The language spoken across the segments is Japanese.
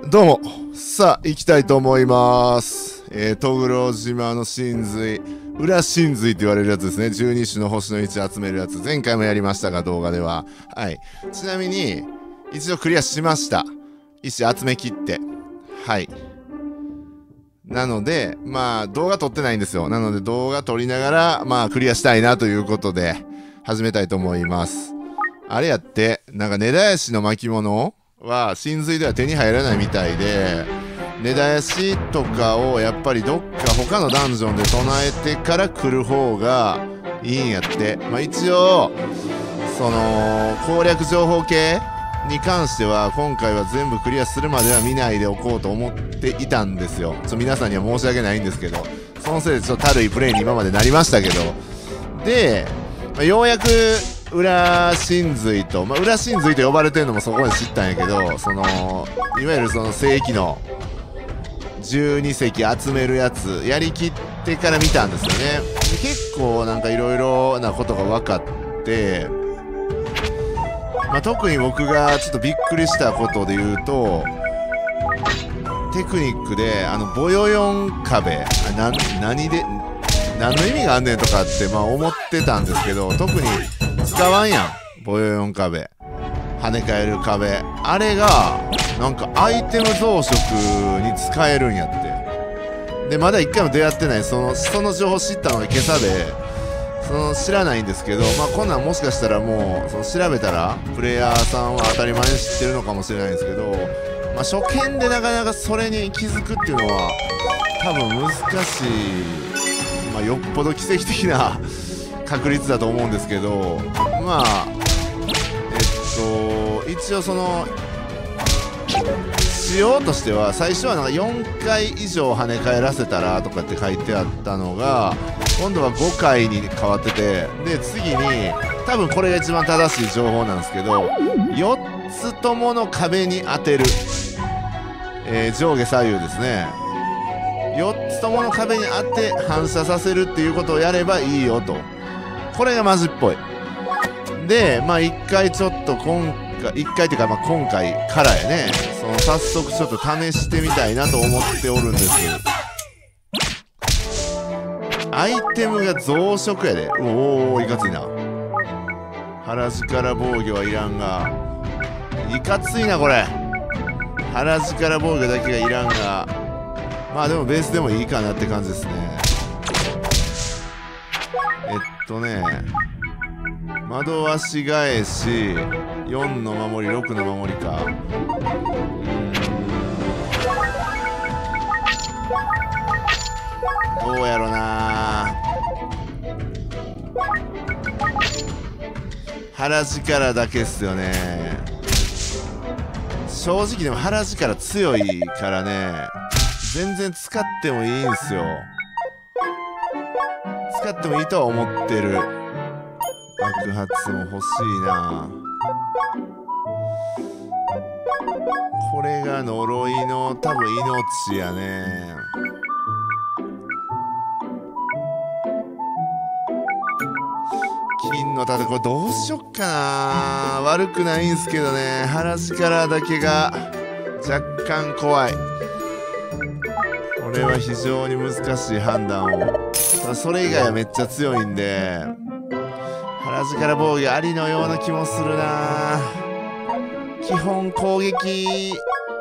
どうも、さあ行きたいと思います。トグロ島の神髄、裏神髄って言われるやつですね。12種の星の位置集めるやつ、前回もやりましたが、動画では。はい。ちなみに一度クリアしました。石集めきって、はい。なのでまあ動画撮ってないんですよ。なので動画撮りながらまあクリアしたいなということで始めたいと思います。あれやって、なんか根絶やしの巻物は神髄では手に入らないみたいで、根絶やしとかをやっぱりどっか他のダンジョンで唱えてから来る方がいいんやって。まあ一応その攻略情報系に関しては今回は全部クリアするまでは見ないでおこうと思っていたんですよ。皆さんには申し訳ないんですけど、そのせいでちょっとたるいプレイに今までなりましたけど、で、ようやく裏神髄と、裏神髄と呼ばれてるのもそこで知ったんやけど、そのいわゆるその正規の12石集めるやつやりきってから見たんですよね。結構なんかいろいろなことが分かって、特に僕がちょっとびっくりしたことで言うと、テクニックでボヨヨン壁、何で何の意味があんねんとかって思ってたんですけど、特に使わんやん。ボヨヨン壁、跳ね返る壁、あれがなんかアイテム増殖に使えるんやって。でまだ一回も出会ってない、その情報知ったのが今朝で、知らないんですけど、こんなんもしかしたらもう調べたらプレイヤーさんは当たり前に知ってるのかもしれないんですけど、初見でなかなかそれに気づくっていうのは多分難しい、よっぽど奇跡的な確率だと思うんですけど、一応仕様としては最初はなんか4回以上跳ね返らせたらとかって書いてあったのが、今度は5回に変わってて、で次に多分これが一番正しい情報なんですけど、4つともの壁に当てる、上下左右ですね、4つともの壁に当て反射させるっていうことをやればいいよと。これがマジっぽい。で1回ちょっと1回っていうか今回からやね、早速ちょっと試してみたいなと思っておるんです。アイテムが増殖やで。おお、いかついな。腹力防御はいらんが、いかついなこれ。腹力防御だけがいらんが、でもベースでもいいかなって感じですね。窓足返し、4の守り、6の守りか。どうやろな。腹力だけっすよね。正直でも腹力強いからね、全然使ってもいいんすよ。使ってもいいとは思ってる。爆発も欲しいな。これが呪いの多分命やね。金の盾、これどうしよっかな。悪くないんすけどね、腹力だけが若干怖い。これは非常に難しい判断を。それ以外はめっちゃ強いんで、腹力防御ありのような気もするな。基本攻撃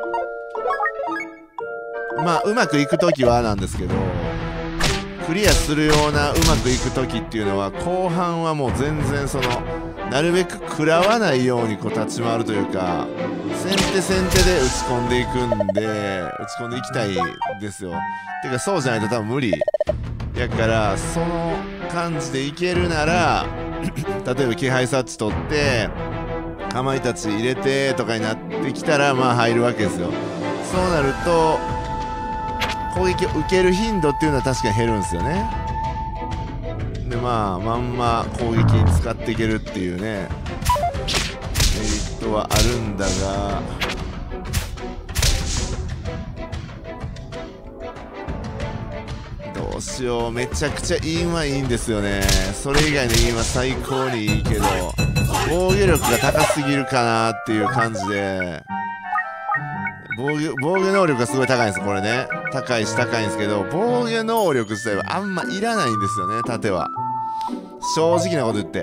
うまくいくときはなんですけど、クリアするようなうまくいくときっていうのは後半はもう全然なるべく食らわないように立ち回るというか、先手先手で打ち込んでいくんで、打ち込んでいきたいんですよ。てかそうじゃないと多分無理やから、その感じでいけるなら例えば気配察知取ってかまいたち入れてとかになってきたら入るわけですよ。そうなると攻撃を受ける頻度っていうのは確かに減るんですよね。でまんま攻撃に使っていけるっていうね、メリットはあるんだが、どうしよう。めちゃくちゃインはいいんですよね。それ以外のインは最高にいいけど、防御力が高すぎるかなっていう感じで、 防御能力がすごい高いんですこれね。高いし高いんですけど、防御能力自体はあんまいらないんですよね、盾は。正直なこと言って。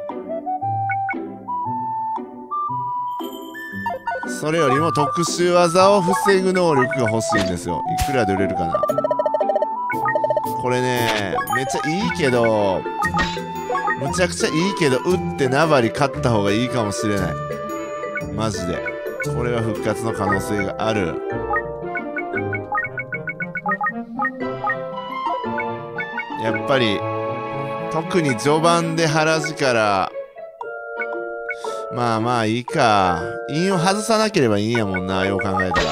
それよりも特殊技を防ぐ能力が欲しいんですよ。いくらで売れるかな。これね、めっちゃいいけど、むちゃくちゃいいけど、打ってナバリ勝った方がいいかもしれない。マジで。これは復活の可能性がある。やっぱり、特に序盤で原力、まあまあいいか。印を外さなければいいんやもんな、よう考えたら。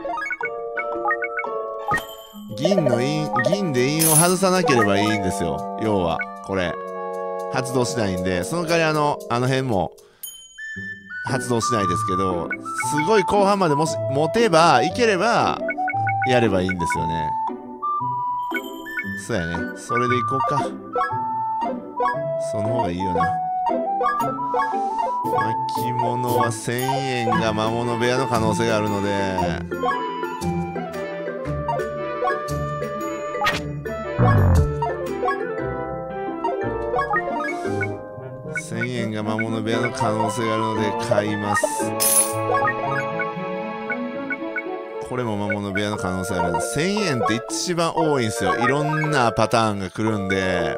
銀で印を外さなければいいんですよ。要は、これ。発動しないんで、その代わりあの辺も発動しないですけど、すごい後半までもし持てば、いければ、やればいいんですよね。そうやね。それでいこうか。その方がいいよな。巻物は1000円が魔物部屋の可能性があるので、1000円が魔物部屋の可能性があるので買います。これも魔物部屋の可能性ある。1000円って一番多いんですよ。いろんなパターンが来るんで。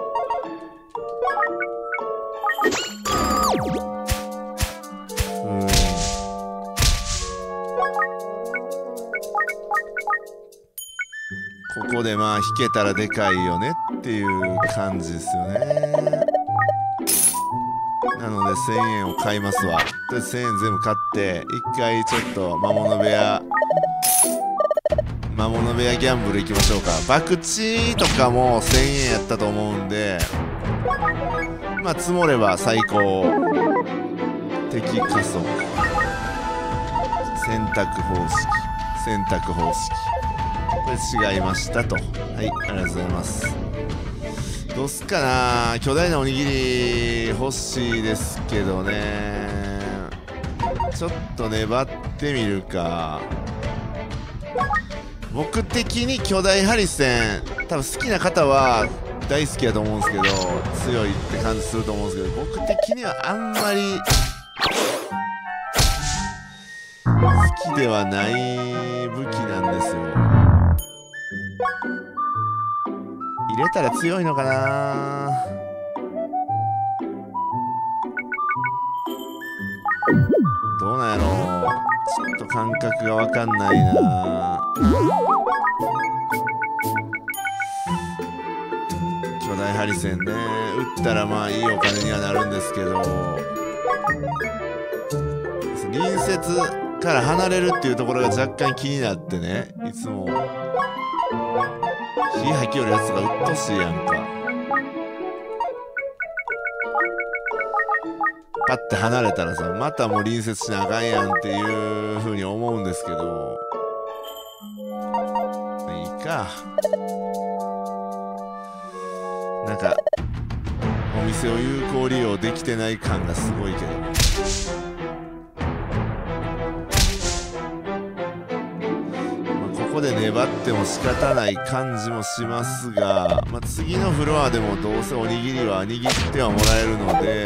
ここでまあ引けたらでかいよねっていう感じですよね。なので1000円を買いますわ。で1000円全部買って一回ちょっと魔物部屋ギャンブル行きましょうか。博打とかも1000円やったと思うんで、まあ積もれば最高。敵加速選択方式これ違いましたと。はい、ありがとうございます。どうすっかな。巨大なおにぎり欲しいですけどね。ちょっと粘ってみるか。僕的に巨大ハリセン多分好きな方は大好きだと思うんですけど、強いって感じすると思うんですけど、僕的にはあんまり好きではない武器なんですよ。入れたら強いのかな。どうなんやろう。ちょっと感覚が分かんないな。巨大ハリセンね、打ったらまあいいお金にはなるんですけど、隣接から離れるっていうところが若干気になってね、いつも火吐きよるやつがうっとしいやんか。パッて離れたらさ、またもう隣接しなあかんやんっていう風に思うんですけど、いいか。なんかお店を有効利用できてない感がすごいけど、ここで粘っても仕方ない感じもしますが、まあ、次のフロアでもどうせおにぎりは握ってはもらえるので、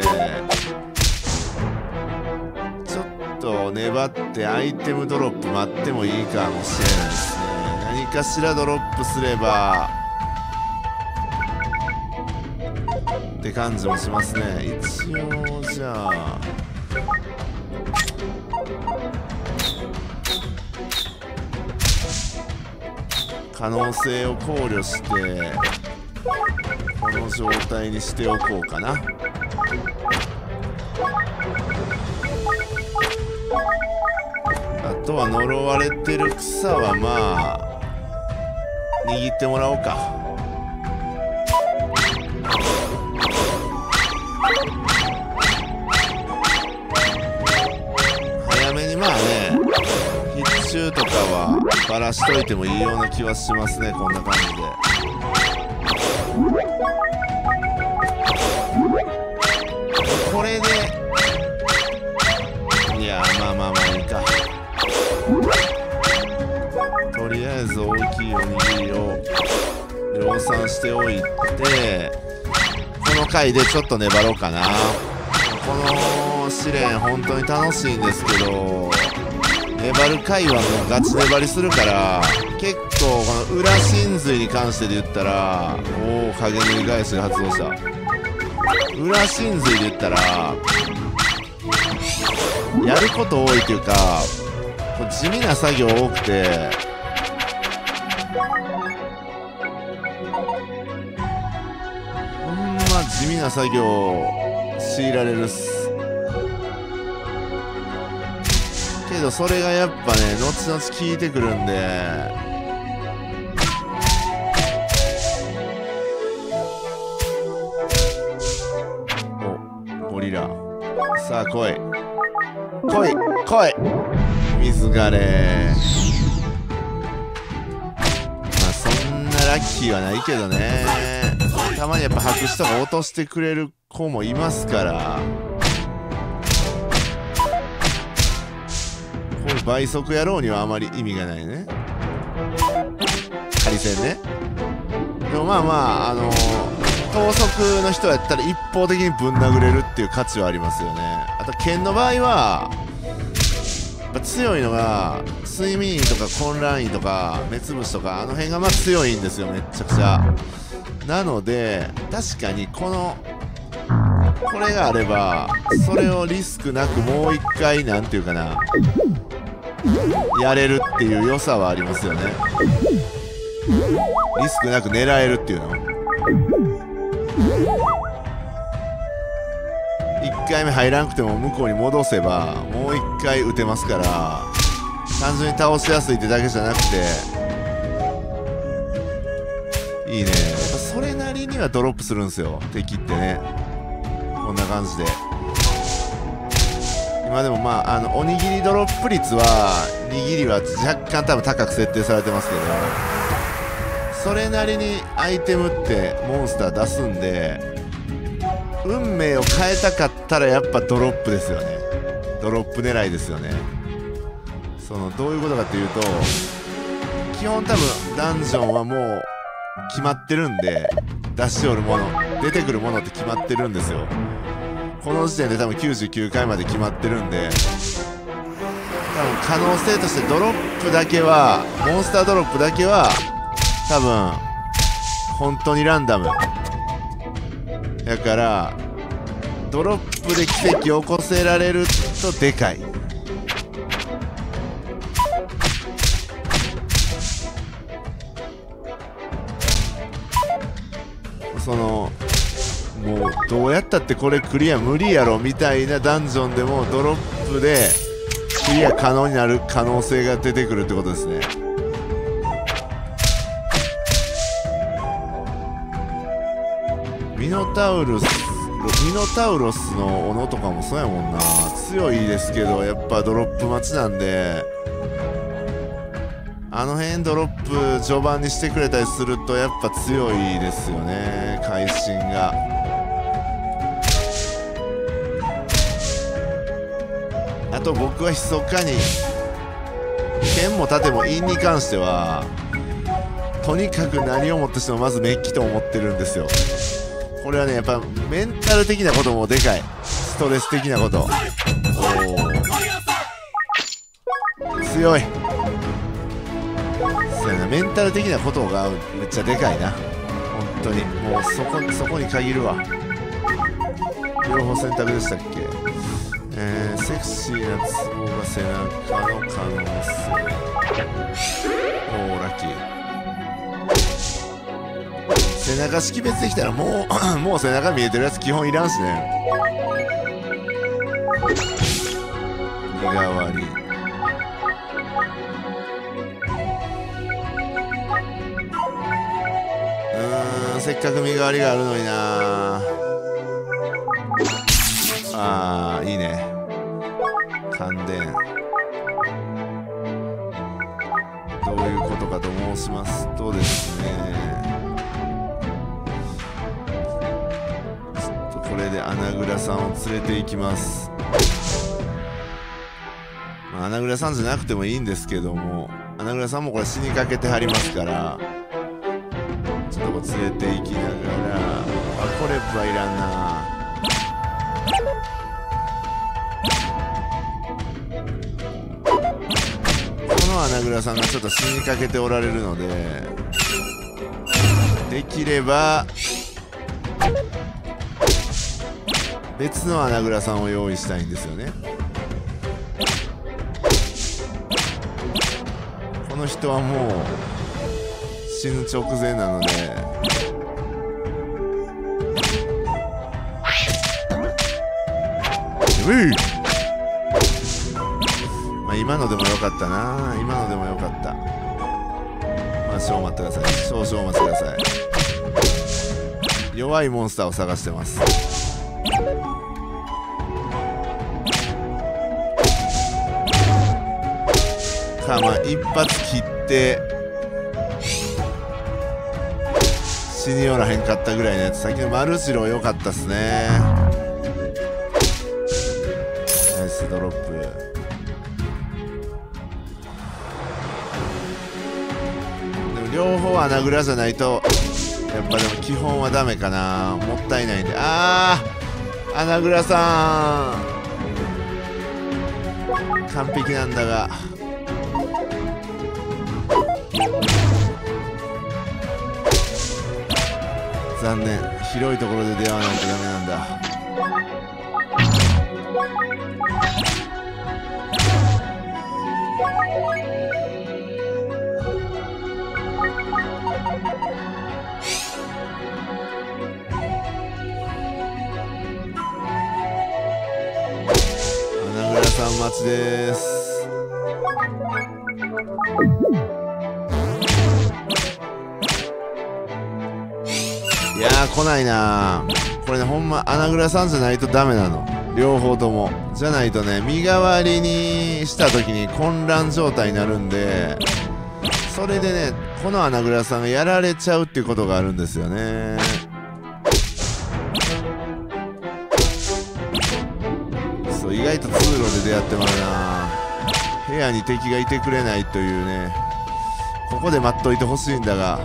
ちょっと粘ってアイテムドロップ待ってもいいかもしれないですね。何かしらドロップすればって感じもしますね。一応じゃあ可能性を考慮してこの状態にしておこうかな。あとは呪われてる草はまあ握ってもらおうか。早めにまあね、必中とかはバラしといてもいいような気はしますね。こんな感じでこれでいやまあまあまあいいか。 りあえず大きいおにぎりを量産しておいて、この回でちょっと粘ろうかな。この試練本当に楽しいんですけど、粘る回はもうガチ粘りするから、結構この裏神髄に関してで言ったら、おお、影塗り返しが発動した。裏神髄で言ったらやること多いというか、これ地味な作業多くて、ほんま地味な作業を強いられるっす。けどそれがやっぱね、後々効いてくるんで、お、ゴリラ。さあ来い来い来い、水枯れ。まあそんなラッキーはないけどね。たまにやっぱ白紙とか落としてくれる子もいますから、こういう倍速野郎にはあまり意味がないね。仮戦ね。でもまあまあ等速の人やったら一方的にぶん殴れるっていう価値はありますよね。あと剣の場合はやっぱ強いのが睡眠とか混乱医とか目つぶしとか、あの辺がまあ強いんですよ、めっちゃくちゃ。なので確かにこれがあれば、それをリスクなくもう一回なんていうかな、やれるっていう良さはありますよね。リスクなく狙えるっていうの。1回目入らなくても向こうに戻せばもう1回打てますから、単純に倒しやすいってだけじゃなくていいね。やっぱそれなりにはドロップするんですよ、敵ってね。こんな感じで今でもまあおにぎりドロップ率は握りは若干多分高く設定されてますけど、それなりにアイテムってモンスター出すんで、運命を変えたかったらやっぱドロップですよね。ドロップ狙いですよね。どういうことかっていうと、基本多分ダンジョンはもう決まってるんで、出しおるもの出てくるものって決まってるんですよ。この時点で多分99回まで決まってるんで、多分可能性としてドロップだけは、モンスタードロップだけは多分本当にランダムやから、ドロップで奇跡を起こせられるとでかい。もうどうやったってこれクリア無理やろみたいなダンジョンでもドロップでクリア可能になる可能性が出てくるってことですね。ミノタウロスの斧とかもそうやもんな。強いですけどやっぱドロップ待ちなんで、あの辺ドロップ序盤にしてくれたりするとやっぱ強いですよね、会心が。あと僕は密かに剣も盾も陰に関してはとにかく何をもってしてもまずメッキと思ってるんですよ。これはねやっぱメンタル的なこともでかい。ストレス的なこと。強い。そうやな、メンタル的なことがめっちゃでかいな。本当にもうそこに限るわ。両方選択でしたっけ。セクシーなツボが背中の可能性。おお、ラッキー。背中識別できたらもう背中見えてるやつ基本いらんしね。身代わり。せっかく身代わりがあるのにな。あーいいね、感電。どういうことかと申しますとですね、ちょっとこれで穴倉さんを連れて行きます。穴倉さんじゃなくてもいいんですけども、 穴倉さんもこれ死にかけてはりますから、ちょっとこう連れて行きながら、あ、コレプはいらんな。この穴倉さんがちょっと死にかけておられるので、できれば別の穴倉さんを用意したいんですよね。この人はもう死ぬ直前なので、まあ今のでもよかったな。今のでもよかった。まあ少々待ってください。少々お待ちください。弱いモンスターを探してます。か、まあ一発切って死によらへんかったぐらいのやつ。さっきのマルシロ良かったっすね。ナイスドロップ。でも両方穴蔵じゃないとやっぱでも基本はダメかな。もったいないんで。あー、穴蔵さん完璧なんだが、残念。広いところで出会わないとダメなんだ。穴倉さん待ちです。いやー来ないなー。これね、ほんま穴倉さんじゃないとダメなの。両方ともじゃないとね、身代わりにした時に混乱状態になるんで、それでね、この穴倉さんがやられちゃうっていうことがあるんですよね。そう、意外と通路で出会ってまうな。部屋に敵がいてくれないというね。ここで待っといてほしいんだが、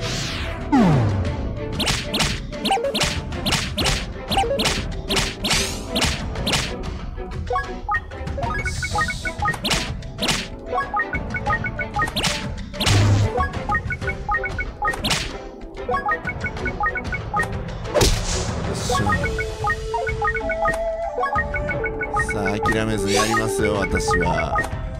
さあ諦めずやりますよ、私は。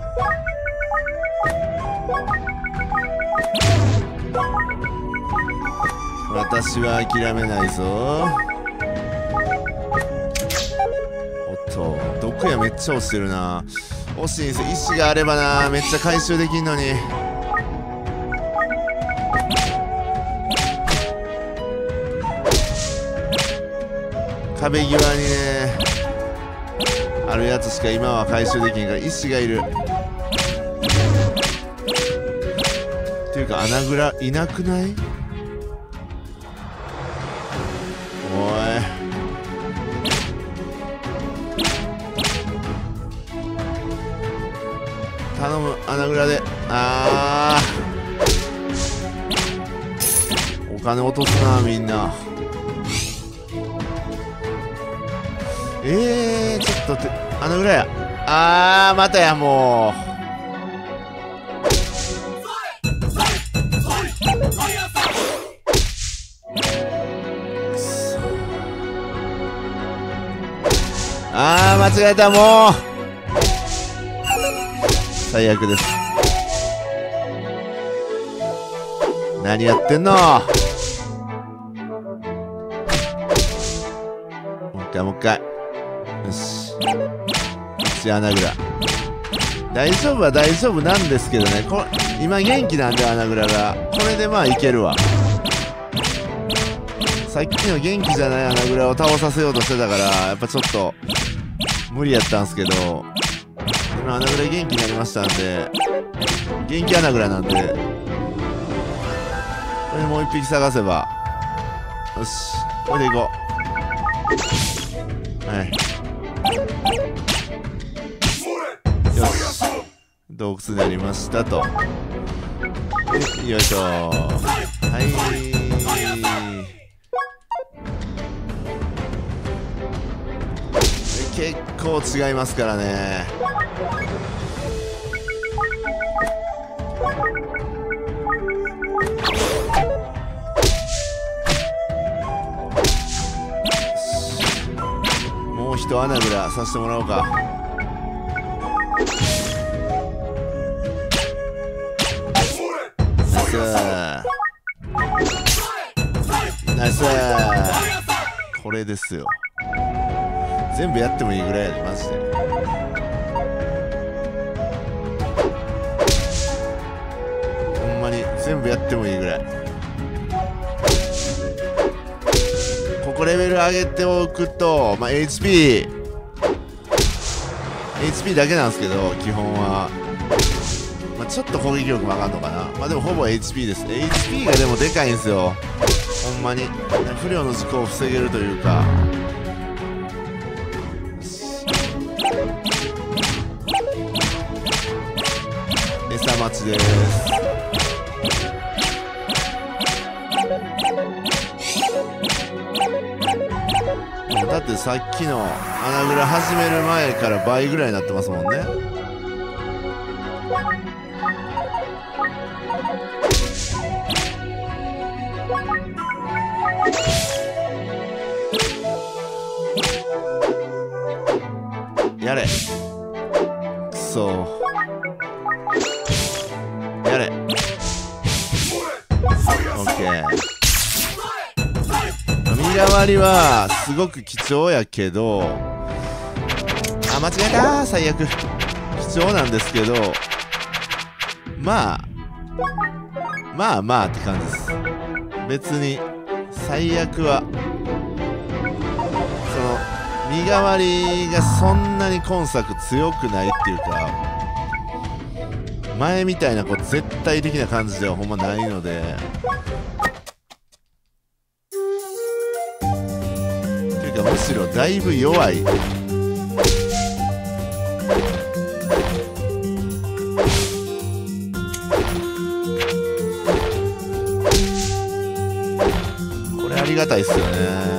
私は諦めないぞ。おっと、毒矢めっちゃ落ちてるな。惜しいんですよ。石があればな、めっちゃ回収できんのに。壁際にねあるやつしか今は回収できんから、石がいる。っていうか穴蔵いなくない？おい、頼む穴蔵で。あー、お金落とすなみんな。ちょっと穴蔵や。あー、またや。もう間違えた。もう最悪です。何やってんの。もう一回もう一回。よし、1穴蔵。大丈夫は大丈夫なんですけどね。今元気なんで穴蔵が。これでまあいけるわ。さっきの元気じゃない穴蔵を倒させようとしてたから、やっぱちょっと無理やったんすけど、今穴蔵元気になりましたんで、元気穴蔵なんで、これでもう一匹探せば、よし、これでいこう。はい、よし、 洞窟になりましたと。よいしょ。はい。結構違いますからね。もう一穴ぐらさせてもらおうか。ナイス。これですよ。全部やってもいいぐらいやでマジで。ほんまに全部やってもいいぐらい。ここレベル上げておくと、まあ、HP だけなんですけど、基本は、まあ、ちょっと攻撃力も上がるのかな。まあでもほぼ HP です。 HP がでもでかいんですよ、ほんまに。不良の事故を防げるというか。餌待ちです。だってさっきの穴蔵始める前から倍ぐらいになってますもんね。やれ。くそー。やれ。オッケー。身代わりはすごく貴重やけど、あ、間違えたー、最悪。貴重なんですけど、まあって感じです。別に最悪はその身代わりがそんなに今作強くないっていうか、前みたいなこう絶対的な感じではほんまないので、っていうかむしろだいぶ弱い。これありがたいっすよね。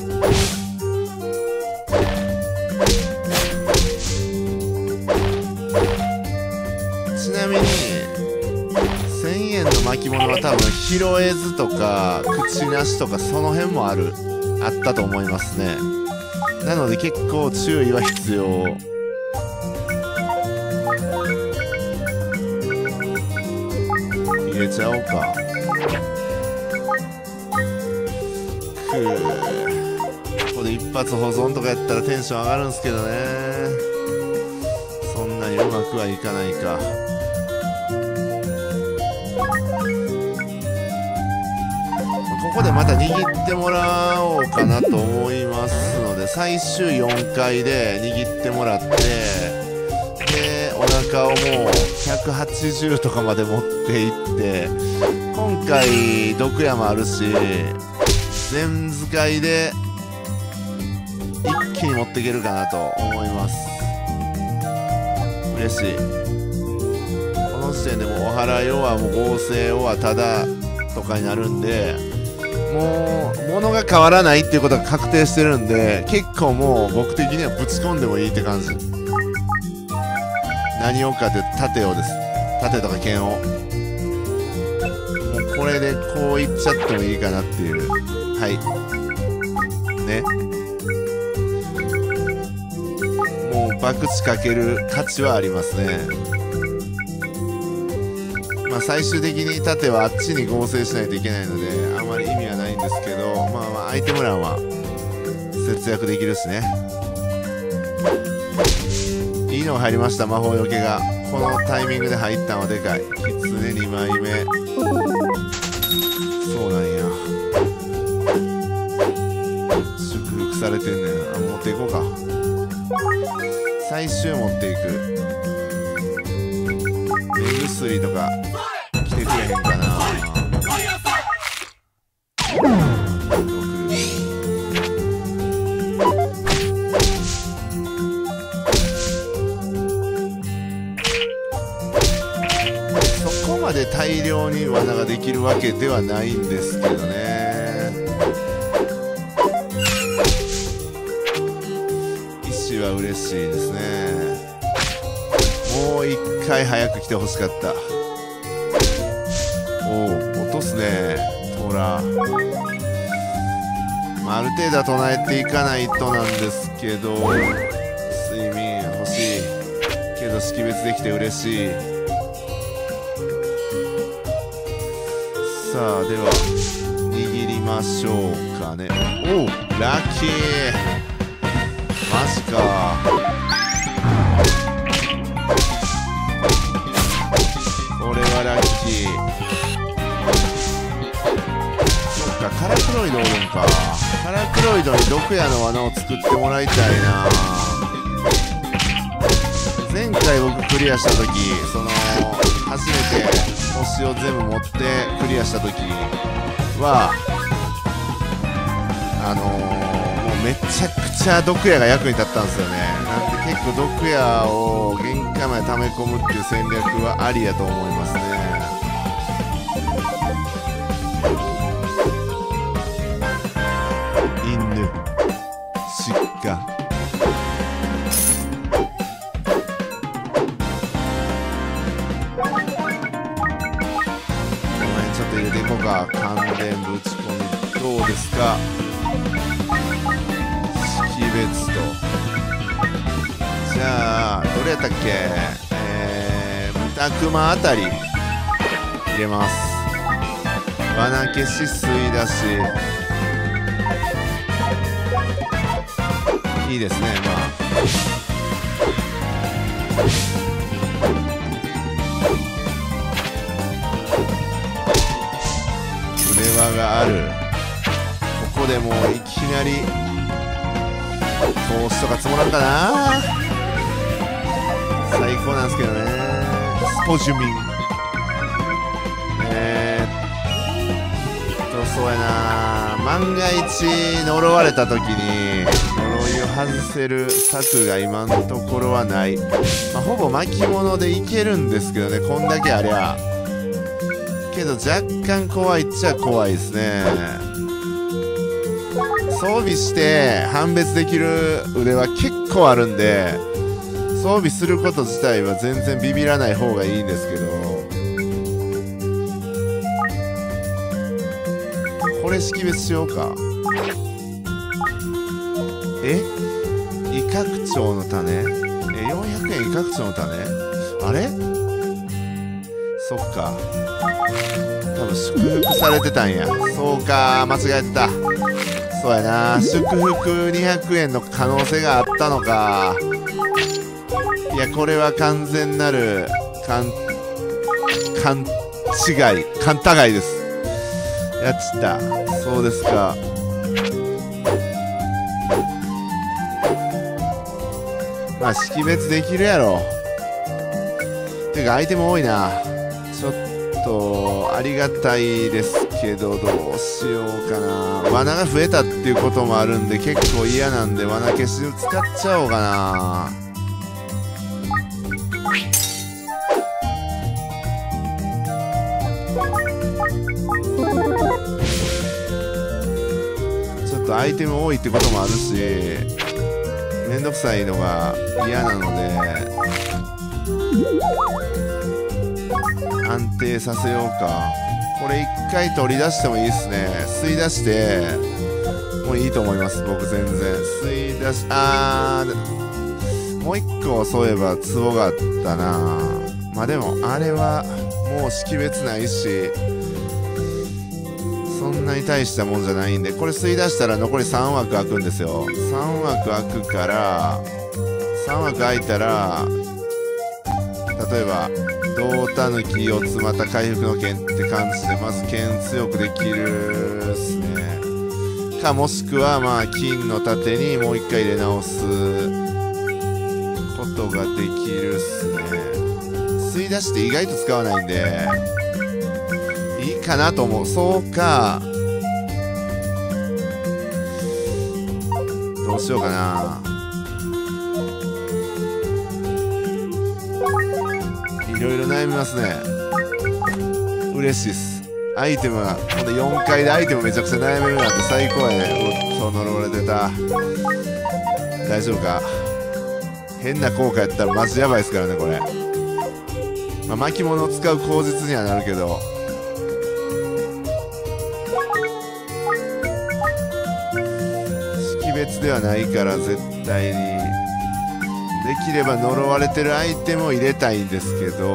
ちなみに1000円の巻物は多分拾えずとか口なしとかその辺もあったと思いますね。なので結構注意は必要。入れちゃおうか。ここで一発保存とかやったらテンション上がるんですけどね。そんなにうまくはいかないか。ここでまた握ってもらおうかなと思いますので、最終4回で握ってもらって、でお腹をもう180とかまで持っていって、今回毒矢もあるし全使いで一気に持っていけるかなと思います。嬉しい。この時点でもうお祓いはもう合成はただとかになるんで、もう物が変わらないっていうことが確定してるんで、結構もう僕的にはぶち込んでもいいって感じ。何をかって盾をです。盾とか剣をもうこれでこういっちゃってもいいかなっていう。はいね、もう博打かける価値はありますね。まあ最終的に盾はあっちに合成しないといけないのであまり意味はないんですけど、まあまあアイテム欄は節約できるしね。いいのが入りました。魔法よけがこのタイミングで入ったのはでかい。キツネ2枚目。そうなんや、祝福されてんねん。あ、持っていこうか。最終持っていく。目薬とか来てくれへんかな。 まで大量に罠ができるわけではないんですけどね。石は嬉しいですね。もう一回早く来てほしかった。おお、落とすねトラ。ある程度は唱えていかないとなんですけど、睡眠欲しいけど識別できて嬉しい。さあでは握りましょうかね。おおラッキー、マジか。これはラッキー。そっか、カラクロイドおるんか。カラクロイドに毒矢の罠を作ってもらいたいな。前回僕クリアした時、初めて星を全部持ってクリアした時はもうめちゃくちゃ毒矢が役に立ったんですよね。なんで結構毒矢を限界まで溜め込むっていう戦略はありやと思いますね。関連ぶち込みどうですか。識別と、じゃあどれやったっけ、豚熊あたり入れます。罠消し吸い出しいいですね。まあがある。ここでもういきなり投資とか積もらんかな。最高なんですけどね。スポジュミンそうやな。万が一呪われた時に呪いを外せる策が今のところはない。まあ、ほぼ巻物でいけるんですけどね、こんだけありゃ。けど若干怖いっちゃ怖いですね。装備して判別できる腕は結構あるんで、装備すること自体は全然ビビらない方がいいんですけど、これ識別しようか。威嚇鳥の種、400円威嚇鳥の種、あれそっか、多分祝福されてたんや。そうか、間違えてた。そうやな、祝福200円の可能性があったのか。いや、これは完全なる勘違い、勘違いです。やっちった。そうですか。まあ識別できるやろ。てかアイテム多いな。ちょっとありがたいですけど、どうしようかな。罠が増えたっていうこともあるんで結構嫌なんで、罠消し使っちゃおうかな。ちょっとアイテム多いってこともあるし、めんどくさいのが嫌なので安定させようか。これ一回取り出してもいいですね。吸い出してもういいと思います。僕全然吸い出し、もう一個そういえばツボがあったな。まあでもあれはもう識別ないしそんなに大したもんじゃないんで、これ吸い出したら残り3枠空くんですよ。3枠空くから3枠空いたら、例えば胴たぬき4つまた回復の剣って感じでまず剣強くできるっすね。かもしくはまあ金の盾にもう一回入れ直すことができるっすね。吸い出して意外と使わないんでいいかなと思う。そうか、どうしようかな。威いろいろ悩みますね。嬉しいっす。アイテムがこの4階でアイテムめちゃくちゃ悩めるなんて最高やね。そう呪われてた。大丈夫か。変な効果やったらマジやばいっすからねこれ。まあ、巻物を使う口実にはなるけど、識別ではないから絶対にできれば呪われてるアイテムを入れたいんですけど、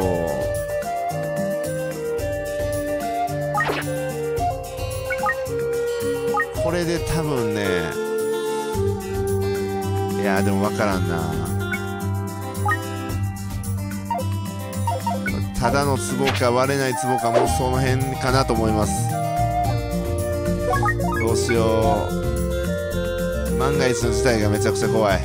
これで多分ね、いやでも分からんな。ただの壺か割れない壺か、もうその辺かなと思います。どうしよう。万が一の事態がめちゃくちゃ怖い。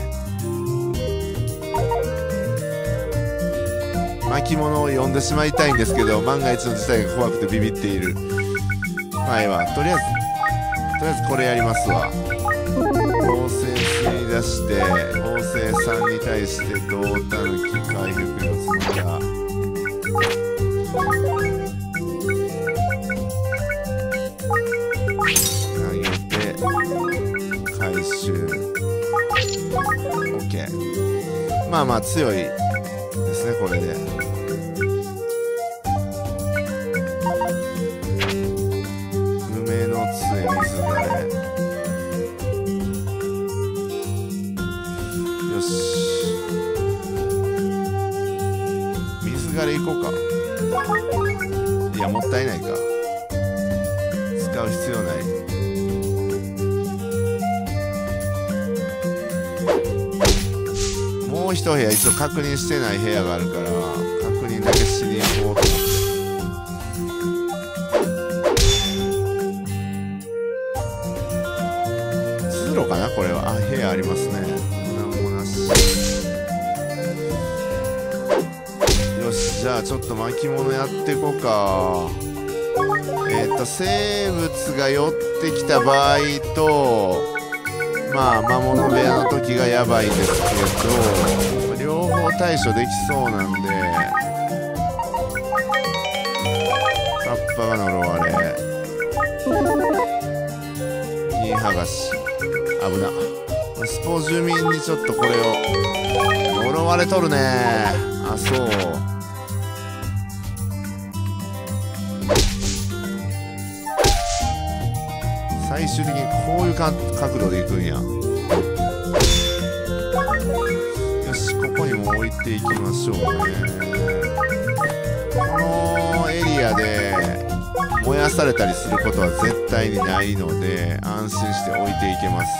巻物を読んでしまいたいんですけど、万が一の事態が怖くてビビっている。まあいいわ。とりあえずこれやりますわ。合成吸い出して合成3に対して胴たぬき回復のつもりだ。投げて回収 OK。 まあまあ強いですねこれで。梅の杖水枯れ。よし水枯れいこうか。いやもったいないか、使う必要ない。もう一部屋一応確認してない部屋があるから確認だけしに行こうと思って。通路かなこれは。あ、部屋ありますね。なんもなし。よし、じゃあちょっと巻物やっていこうか。生物が寄ってきた場合と、まあ魔物部屋の時がやばいですけど、両方対処できそうなんで。カッパが呪われ、銀剥がし、危な。スポ住民にちょっとこれを。呪われとるね。あ、そう。最終的にこういう角度でいくんや。よし、ここにも置いていきましょうね。このエリアで燃やされたりすることは絶対にないので安心して置いていけます。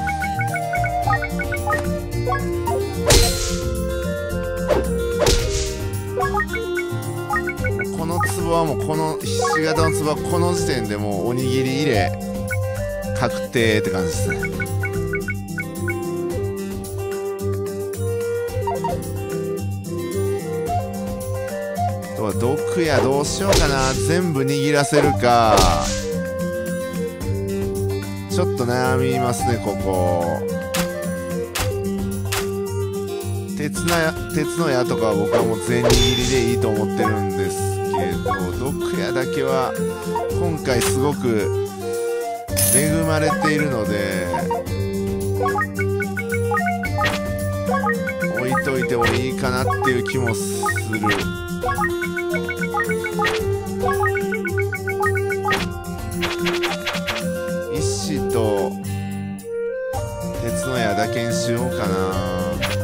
この壺はもうこのひし形の壺はこの時点でもうおにぎり入れ確定って感じですね。あとは毒やどうしようかな。全部握らせるか。ちょっと悩みますねここ。鉄の矢とかは僕はもう全握りでいいと思ってるんですけど、毒矢だけは今回すごく恵まれているので置いといてもいいかなっていう気もする。石と鉄の矢だけにしようかな。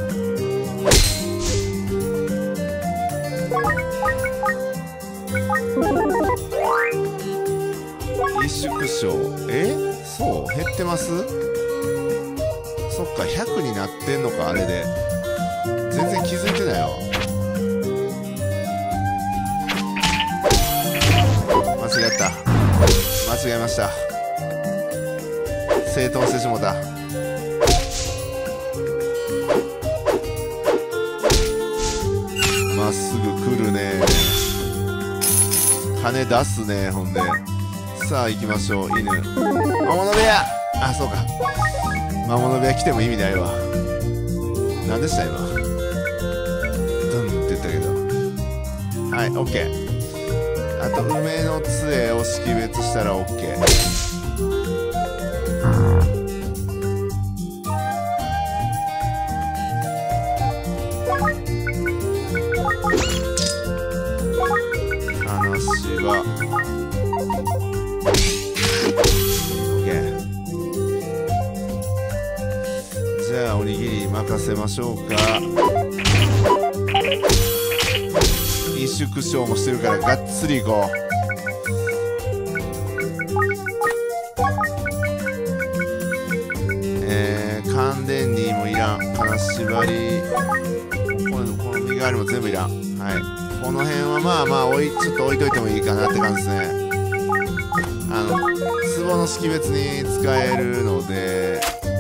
縮小。そう減ってます。そっか100になってんのか。あれで全然気づいてないわ。間違えた。間違えました。整頓してしもた。まっすぐ来るね。金出すね。ほんでさあ行きましょう。犬魔物部屋。あ、そうか。魔物部屋来ても意味ないわ。何でした今。ドンって言ったけど。 はい、オッケー。あと梅の杖を識別したらオッケー。金芝オッケー。じゃあおにぎり任せましょうか。萎縮症もしてるからがっつりいこう。乾電にもいらん。金縛りこの身代わりも全部いらん。はい、この辺はまあまあちょっと置いといてもいいかなって感じですね。壺の識別に使えるので、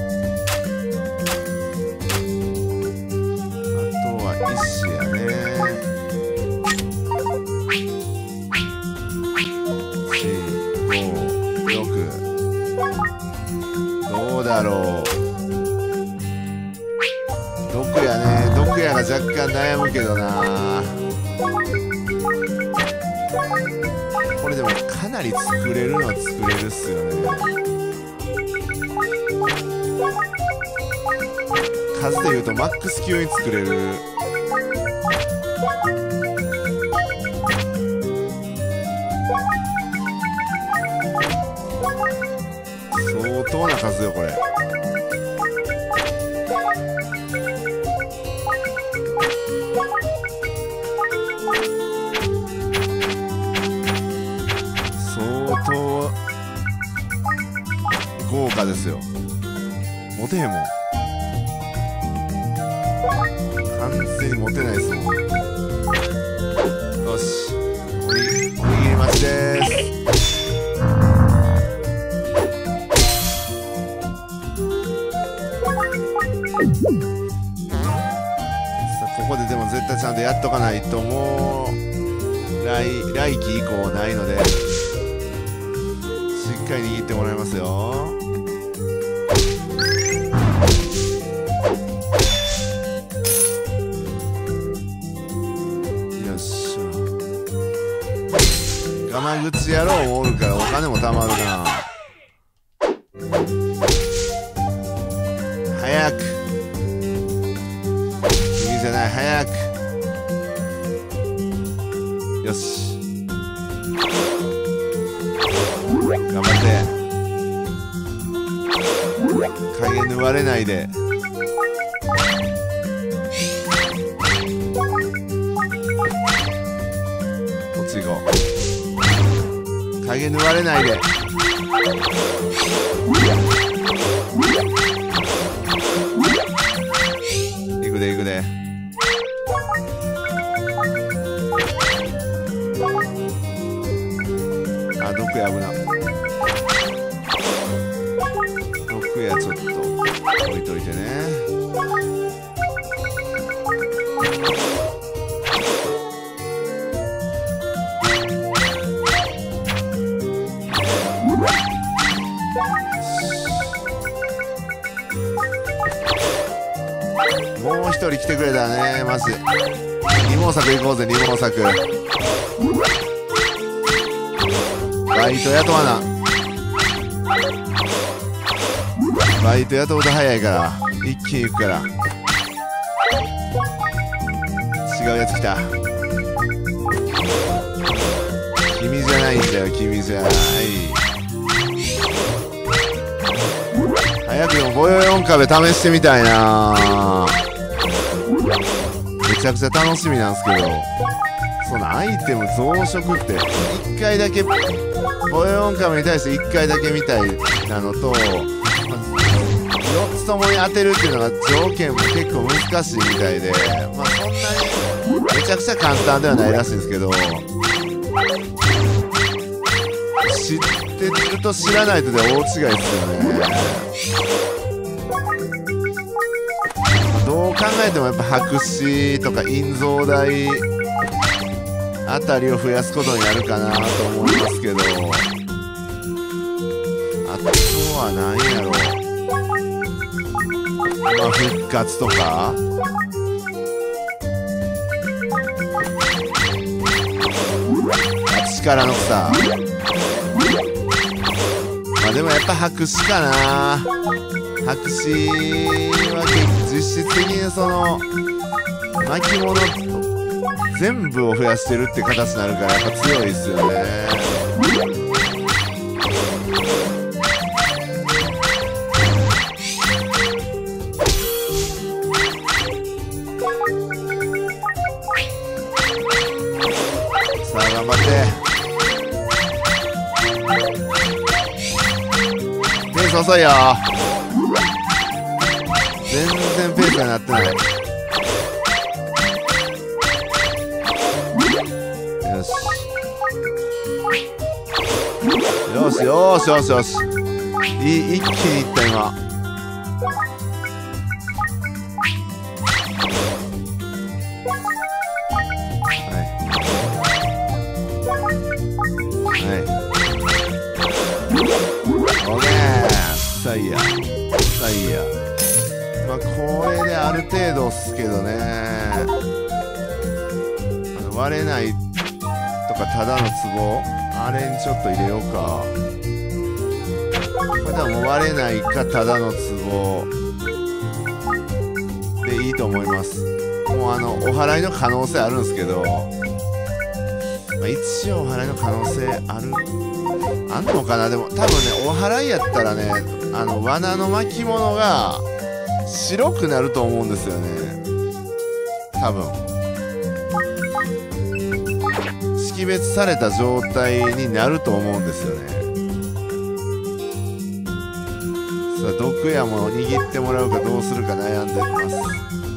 あとは石やね。どうだろう。毒やね。毒やが若干悩むけどな。これでもかなり作れるのは作れるっすよね。数でいうとマックス級に作れる。相当な数よこれ。相当豪華ですよ。モテへんもん。完全にモテないですもん。よし、おにぎり待ちでーす。ここででも絶対ちゃんとやっとかないと、もう来期以降ないので、しっかり握ってもらいますよ。よっしゃ。ガマ口野郎もおるからお金もたまるな。早くじゃない、早く。よし、頑張って。影縫われないで。こっち行こう。影縫われないで。行くで行くで。あ、毒や危な。毒やちょっと置いといてね。もう一人来てくれたね、マジで。二毛作行こうぜ、二毛作。バイト雇わな。バイト雇うと早いから一気に行くから。違うやつ来た。君じゃないんだよ、君じゃない。早くでもボヨヨン壁試してみたいな。めちゃくちゃ楽しみなんですけど、そのアイテム増殖って1回だけ、ボヨヨン壁に対して1回だけみたいなのと、4つともに当てるっていうのが条件も結構難しいみたいで、まあそんなにめちゃくちゃ簡単ではないらしいんですけど、知ってると知らないとで大違いですよね。どう考えてもやっぱ白紙とか印蔵代あたりを増やすことになるかなと思いますけど、あとは何やろう、まあ復活とか、 力の草。まあでもやっぱ白紙かな。白紙は実質的にその巻物全部を増やしてるって形になるからやっぱ強いですよね。さあ頑張って。ペース遅いよ。全然ペースがなってない。よしよしよしよし。一気にいった今。オッケー。さあいいや。さあいいや。まあこれである程度っすけどね。割れないとかただのツボあれにちょっと入れようか。これ多分割れないかただのツボでいいと思います。もうお祓いの可能性あるんですけど、まあ、一応お祓いの可能性あんのかな。でも多分ねお祓いやったらね罠の巻物が白くなると思うんですよね多分。識別された状態になると思うんですよね。さあ毒矢も握ってもらうかどうするか悩んでます。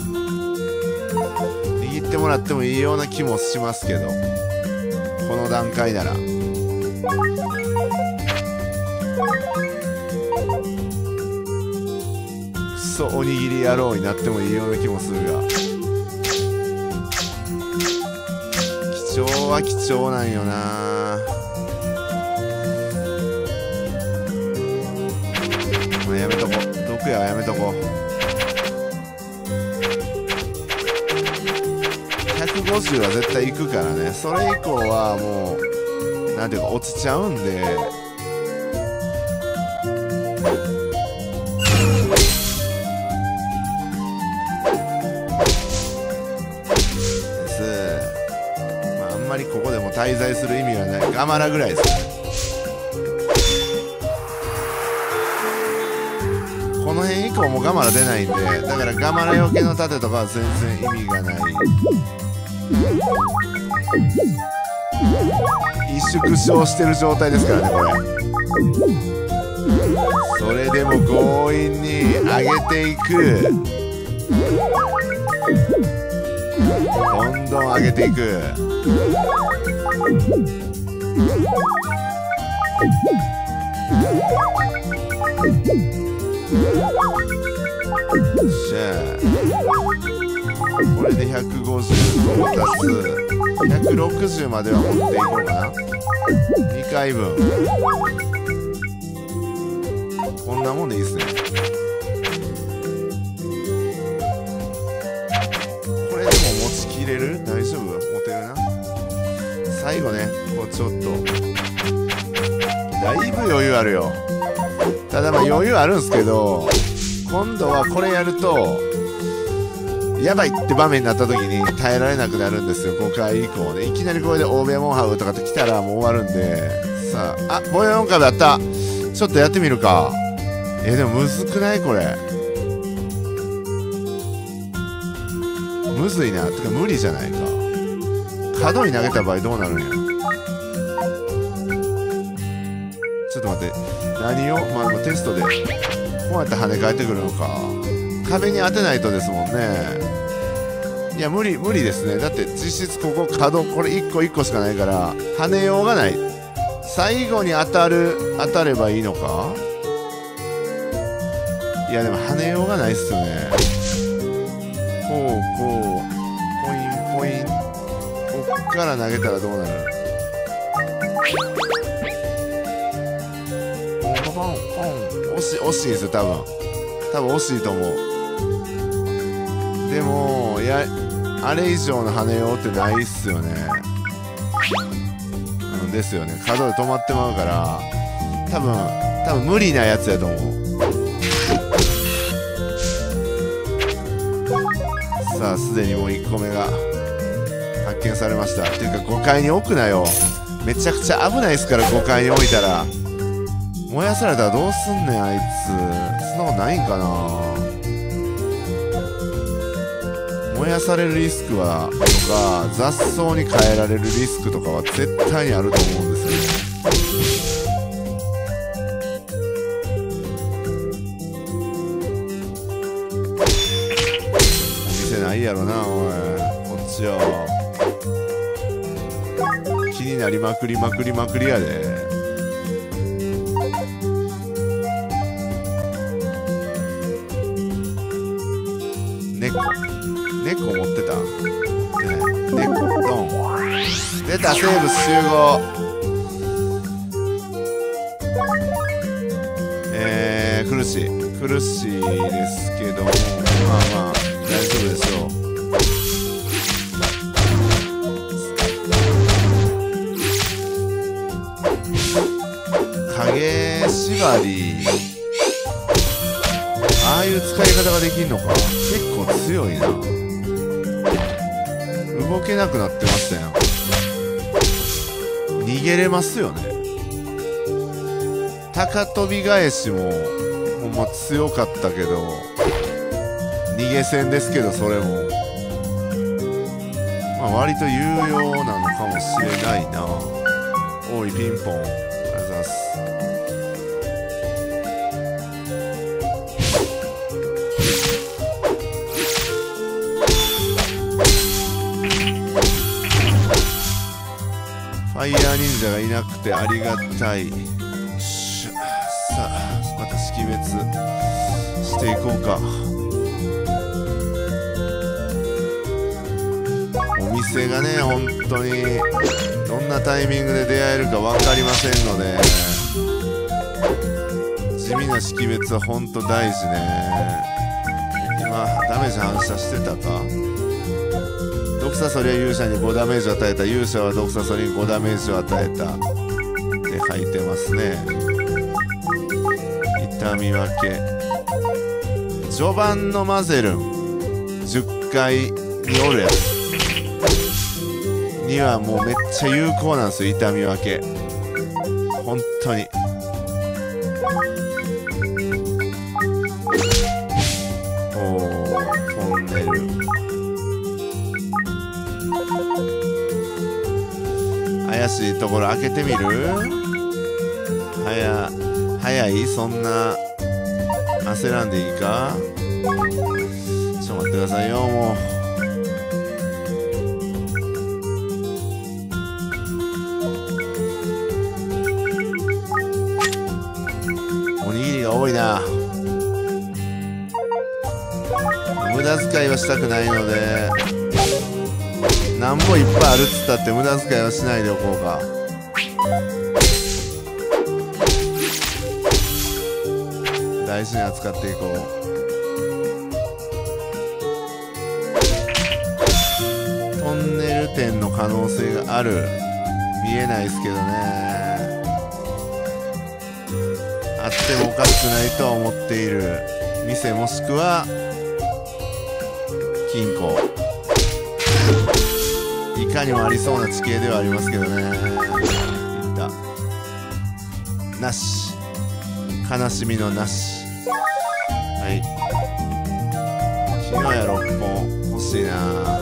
握ってもらってもいいような気もしますけど、この段階なら。クソおにぎり野郎になってもいいような気もするが、貴重は貴重なんよな。もうやめとこう。毒矢はやめとこう。150は絶対いくからね。それ以降はもうなんていうか落ちちゃうんで。あんまりここでも滞在する意味はない。ガマラぐらいですね。この辺以降もガマラ出ないんで、だからガマラよけの盾とかは全然意味がない。一縮小してる状態ですからねこれ。それでも強引に上げていく。どんどん上げていく。しゃこれで150を足す160までは持っていこうかな。2回分こんなもんでいいっすね。これでも持ちきれる？大丈夫？持てるな。最後ねこうちょっとだいぶ余裕あるよ。ただまあ余裕あるんすけど、今度はこれやるとやばいって場面になった時に耐えられなくなるんですよ。5回以降ね。いきなりこれで欧米モンハウとかって来たらもう終わるんで。さあ、ボヨンカブやった。ちょっとやってみるか。でもむずくないこれ。むずいな。てか無理じゃないか。角に投げた場合どうなるんや。ちょっと待って。何をまあテストでこうやって跳ね返ってくるのか。壁に当てないとですもんね。いや無理ですね。だって実質ここ角これ1個1個しかないから跳ねようがない。最後に当たればいいのか。いやでも跳ねようがないっすよね。こうポインこっから投げたらどうなる。ポンポンポン惜しいですよ多分惜しいと思う。でもあれ以上の跳ねようってないっすよね。でですよね。角で止まってまうから多分無理なやつやと思う。さあすでにもう1個目が発見されました。っていうか5階に置くなよ。めちゃくちゃ危ないですから。5階に置いたら燃やされたらどうすんねんあいつ。そんなことないんかな。燃やされるリスクはとか雑草に変えられるリスクとかは絶対にあると思うんですよね。店ないやろなおい。こっちよ気になりまくりまくりまくりやで。猫持ってた？猫ドン。出た、生物集合。苦しいですけども、まあまあ大丈夫でしょう。影縛り、ああいう使い方ができんのか。結構強いな。動けなくなってましたよ。逃げれますよね。高跳び返しもほんま強かったけど逃げ戦ですけど、それもまあ割と有用なのかもしれないな。おいピンポン、ありがとうございます。ファイヤー忍者がいなくてありがたい。さあまた識別していこうか。お店がね本当にどんなタイミングで出会えるか分かりませんので、地味な識別は本当大事ね。今ダメージ反射してたか。毒サソリは勇者に5ダメージを与えた。勇者は毒サソリに5ダメージを与えたって書いてますね。痛み分け。序盤のマゼルン10回におるやつにはもうめっちゃ有効なんですよ、痛み分け。本当にトンネル。怪しいところ開けてみる？早い？そんな焦らんでいいか？ちょっと待ってくださいよ。もうおにぎりが多いな。無駄遣いはしたくないので、なんぼいっぱいあるっつったって無駄遣いはしないでおこうか。大事に扱っていこう。トンネル店の可能性がある。見えないですけどね。あってもおかしくないとは思っている店、もしくは金庫。いかにもありそうな地形ではありますけどね。いったなし。悲しみのなし。はい。木の矢6本欲しいな。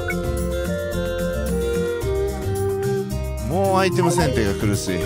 もうアイテム選定が苦しい。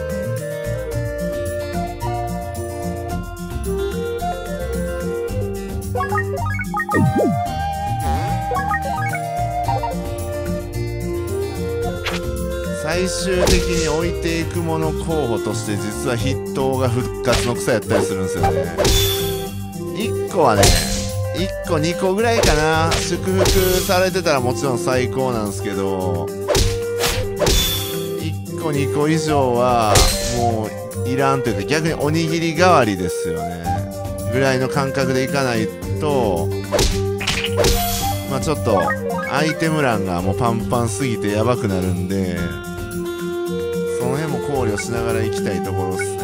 最終的に置いていくもの候補として実は筆頭が復活の草やったりするんですよね。1個はね、1個2個ぐらいかな。祝福されてたらもちろん最高なんですけど、1個2個以上はもういらんというか、逆におにぎり代わりですよねぐらいの感覚でいかないと、まあちょっとアイテム欄がもうパンパンすぎてやばくなるんで、その辺も考慮しながら行きたいところですね。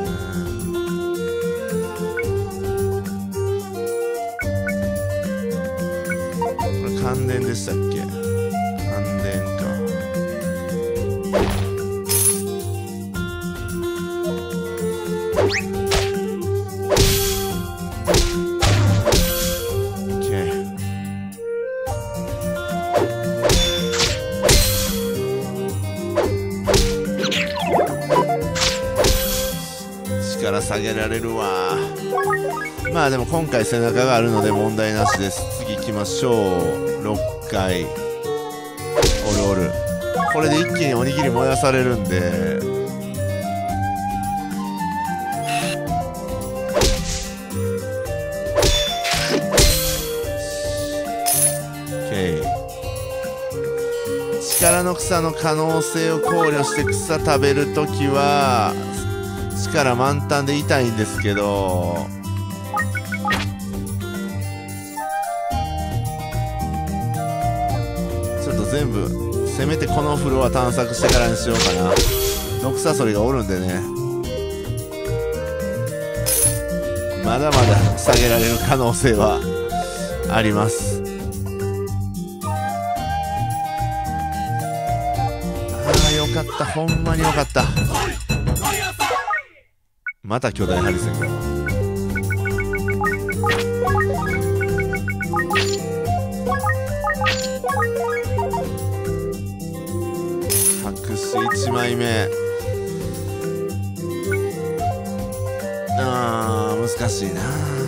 これ感電でしたっけ？感電か。力下げられるわ。まあでも今回背中があるので問題なしです。次行きましょう。6回。おるおる。これで一気におにぎり燃やされるんで、力の草の可能性を考慮して草食べるときは力満タンで痛いんですけど、ちょっと全部せめてこのフロア探索してからにしようかな。ノクサソリがおるんでね、まだまだ下げられる可能性はあります。よかった、ほんまによかった。また巨大ハリセンが白紙1枚目。難しいな。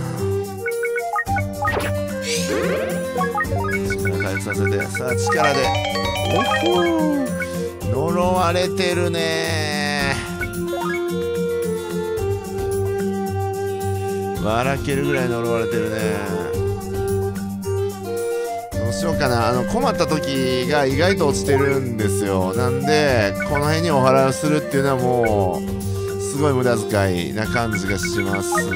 力回復させて、さあ力で、おほー、呪われてるねー。笑けるぐらい呪われてるね。どうしようかな。困った時が意外と落ちてるんですよ。なんでこの辺にお祓いをするっていうのはもうすごい無駄遣いな感じがしますね。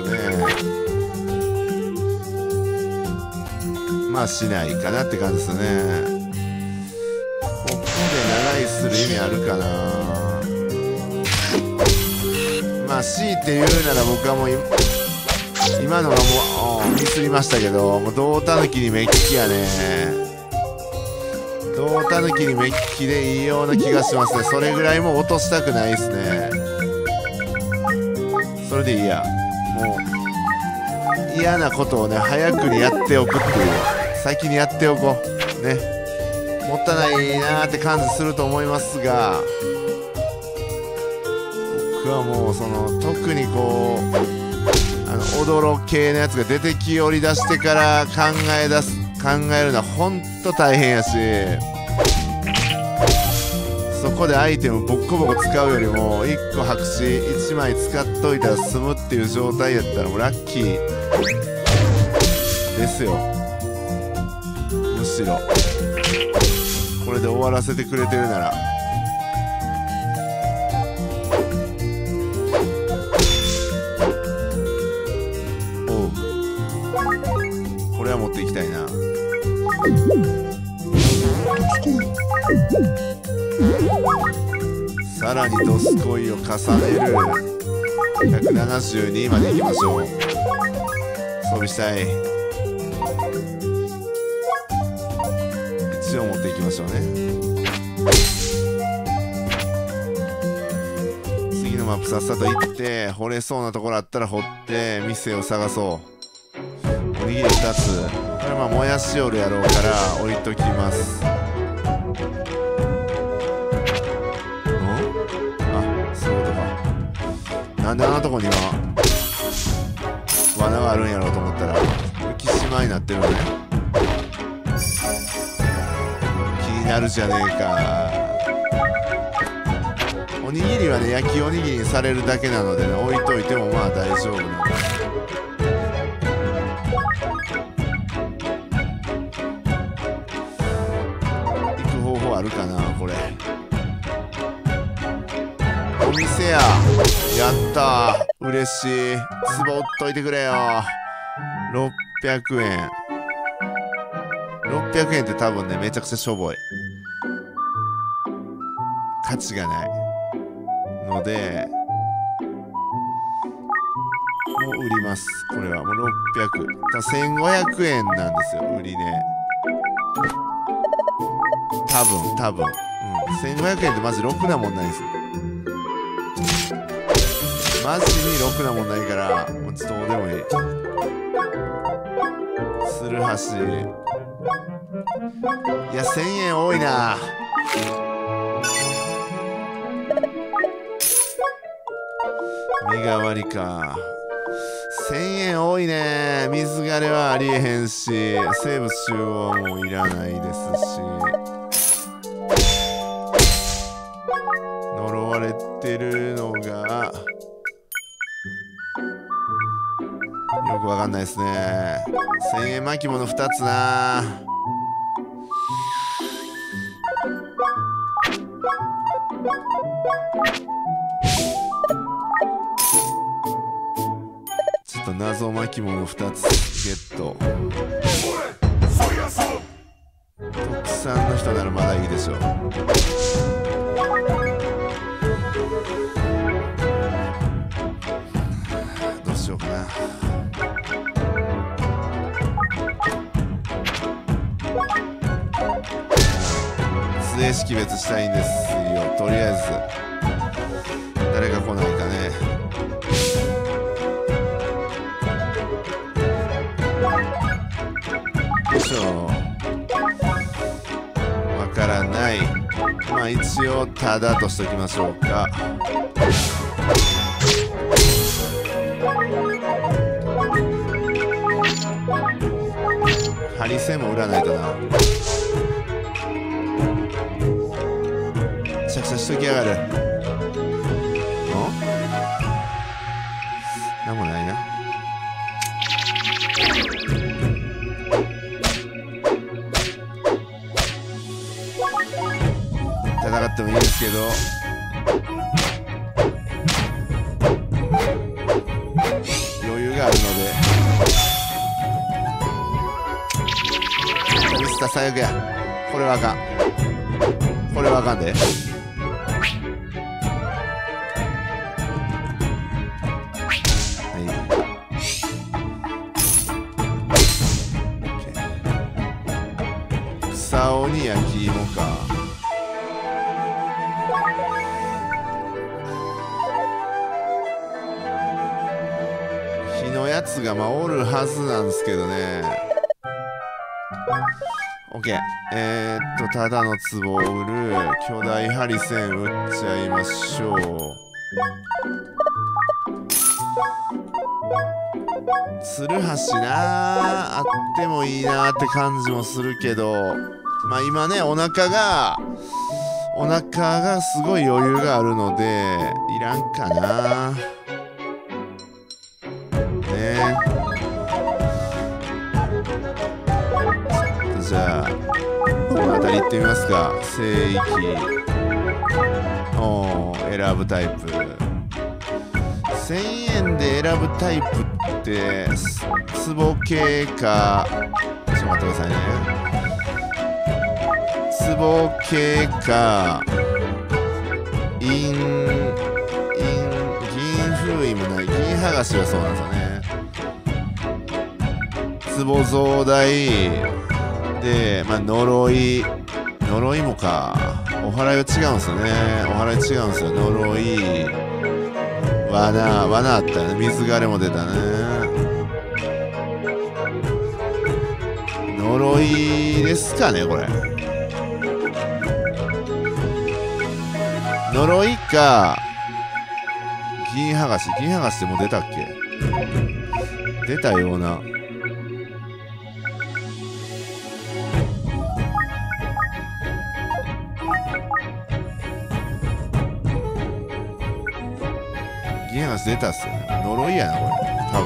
まあしないかなって感じですね。長居する意味あるかな。まあ強いて言うなら僕はもう今のがもうミスりましたけど、もう胴たぬきにメッキやね。胴たぬきにメッキでいいような気がしますね。それぐらいもう落としたくないですね。それでいいや。もう嫌なことをね早くにやっておくっていう、先にやっておこうね。もったいないなーって感じすると思いますが、僕はもう特にこう驚系のやつが出てきおり出してから考えるのはほんと大変やし、そこでアイテムボッコボコ使うよりも1個白紙1枚使っといたら済むっていう状態やったらもうラッキーですよ。むしろこれで終わらせてくれてるなら。おう、これは持っていきたいな。さらにドスコイを重ねる。172までいきましょう。装備したい。1を持っていきましょうね。次のマップさっさと行って、掘れそうなところあったら掘って店を探そう。おにぎり2つ。これはまあもやしおるやろうから置いときます。なんであんなとこには罠があるんやろうと思ったら浮島になってるのね。気になるじゃねえか。おにぎりはね焼きおにぎりにされるだけなのでね、置いといてもまあ大丈夫なんです。行く方法あるかなこれ。お店や。やったー、嬉しい。壺売っといてくれよ。600円。600円って多分ねめちゃくちゃしょぼい。価値がない。 のでもう売ります。これはもう600、1500円なんですよ、売り値。多分、1500円ってマジろくなもんないんですよ。マジにろくなもんないから、もうちょっとどうでもいい。ツルハシ、いや1000円多いな。身代わりか。1000円多いね。水枯れはありえへんし、生物集合はもういらないですし、呪われてるのがよくわかんないですね。1000円巻物2つな。ちょっと謎巻物2つゲット。特産の人ならまだいいでしょう。どうしようかな。杖識別したいんですよ。とりあえず誰が来ないかね。よいしょ。わからない。まあ一応タダとしときましょうか。ハリセンも売らないとな。めちゃくちゃしときやがる。なんもないな。戦ってもいいですけど、余裕があるので。ミスター最悪や。これはあかん。これはあかんで。草尾に焼き芋か。火のやつがまあおるはずなんですけどね。OK。ただの壺を売る。巨大ハリセン売っちゃいましょう。ツルハシなあってもいいなって感じもするけど、まあ今ね、お腹がすごい余裕があるのでいらんかな。ね。じゃあこの辺り行ってみますか。聖域選ぶタイプ。1000円で選ぶタイプって壺系か、ちょっと待ってくださいね。壺系か銀封印もない。銀剥がしはそうなんですよね。壺増大で、まあ呪いもか。お祓いは違うんですよね。お祓い違うんですよ。呪い、罠あったよね。水枯れも出たね。呪いですかね、これ。呪いか銀剥がし。銀剥がしってもう出たっけ。出たような。銀剥がし出たっすよね。呪いやなこれ多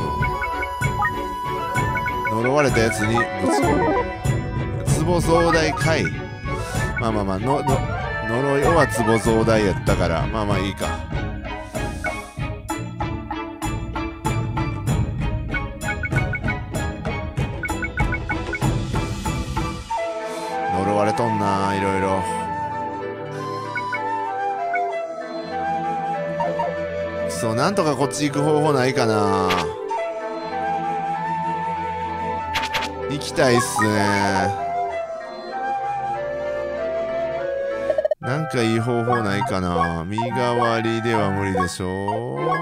分。呪われたやつにぶち込む。壺増大かい。まあ呪いは壺増大やったから、まあいいか。呪われとんな、いろいろ。 そう、なんとかこっち行く方法ないかな。行きたいっすね。なんかいい方法ないかな。身代わりでは無理でしょ。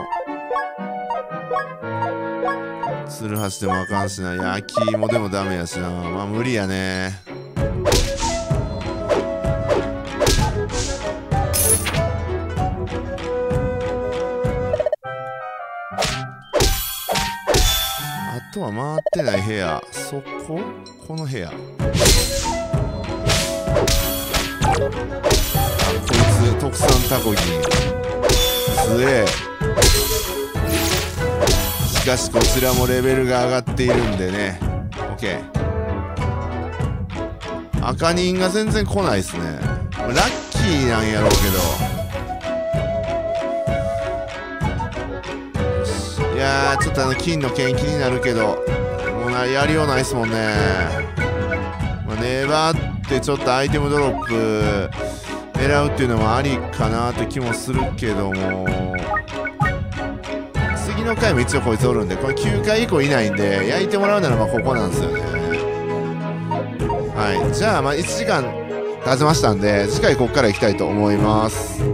ツルハシでもあかんしな。焼き芋でもダメやしな。まあ無理やね。あとは回ってない部屋。この部屋。こいつ特産タコギンつえ。しかしこちらもレベルが上がっているんでね。 OK。 赤人が全然来ないですね。ラッキーなんやろうけど。いやー、ちょっと金の剣気になるけど、もうやりようないっすもんね。まあ、粘ってちょっとアイテムドロップ狙うっていうのもありかなって気もするけども、次の回も一応こいつおるんで、これ9回以降いないんで、焼いてもらうならまあここなんですよね。はい、じゃあまあ1時間経ちましたんで、次回ここから行きたいと思います。